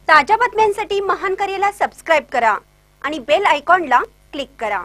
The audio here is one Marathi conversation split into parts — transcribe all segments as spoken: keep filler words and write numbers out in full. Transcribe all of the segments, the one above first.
ताज्या बातम्यांसाठी महान करेला सबस्क्राइब करा आणि बेल आयकॉनला क्लिक करा।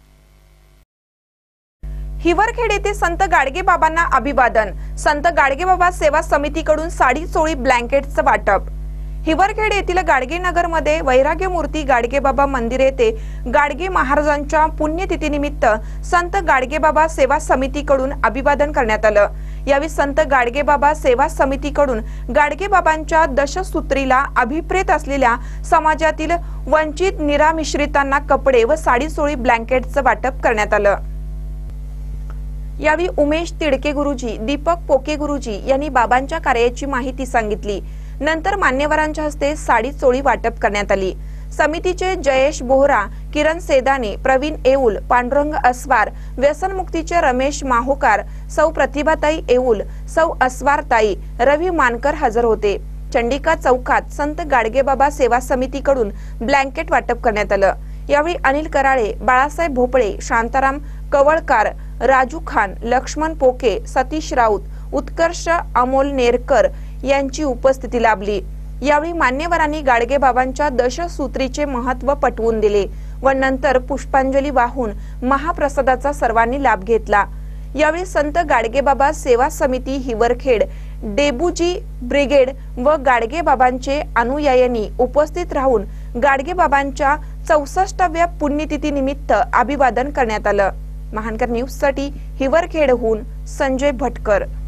हिवरखेड येथे संत गाडगे बाबांना अभिवादन। संत गाडगे बाबा सेवा समितीकडून साडी चोळी ब्लँकेटचं वाटप। हिवरखेड येथील गाडगे नगर मध्ये वैराग्य मूर्ती गाडगे बाबा मंदिर येथे गाडगे महाराजांच्या पुण्यतिथीनिमित्त संत गाडगे बाबा सेवा समितीकडून अभिवादन करण्यात आलं। यावेळी संत गाडगे बाबा सेवा समितीकडून गाडगे बाबांच्या दशसूत्रीला अभिप्रेत असलेल्या समाजातील वंचित निरामिश्रितांना कपडे व साडी चोळी ब्लँकेटचं वाटप करण्यात आलं। यावेळी उमेश तिडके गुरुजी, दीपक पोके गुरुजी यांनी बाबांच्या कार्याची माहिती सांगितली। नंतर मान्यवरांच्या हस्ते साडी चोळी वाटप करण्यात आली। समितीचे जयेश बोहरा, किरण सेदाने, प्रवीण येऊल, पांडुरंग अस्वार, व्यसनमुक्तीचे रमेश माहोकार, सौ प्रतिभाताई येऊल, सौ अस्वारताई, रवी मानकर हजर होते। चंडिका चौकात संत गाडगे बाबा सेवा समितीकडून ब्लँकेट वाटप करण्यात आलं। यावेळी अनिल कराळे, बाळासाहेब भोपळे, शांताराम कवळकार, राजू खान, लक्ष्मण पोके, सतीश राऊत, उत्कर्ष अमोल नेरकर यांची उपस्थिती लाभली। यावेळी मान्यवरांनी गाडगे बाबांच्या दशसूत्रीचे महत्त्व पटवून दिले व नंतर पुष्पांजली वाहून महाप्रसादाचा सर्वांनी लाभ घेतला। यावेळी संत गाडगे बाबा सेवा समिती हिवरखेड, डेबूजी ब्रिगेड व गाडगे बाबांचे अनुयायांनी उपस्थित राहून गाडगे बाबांच्या चौसष्टाव्या पुण्यतिथी निमित्त अभिवादन करण्यात आलं। महानकर न्यूज साठी हिवरखेडहून संजय भटकर।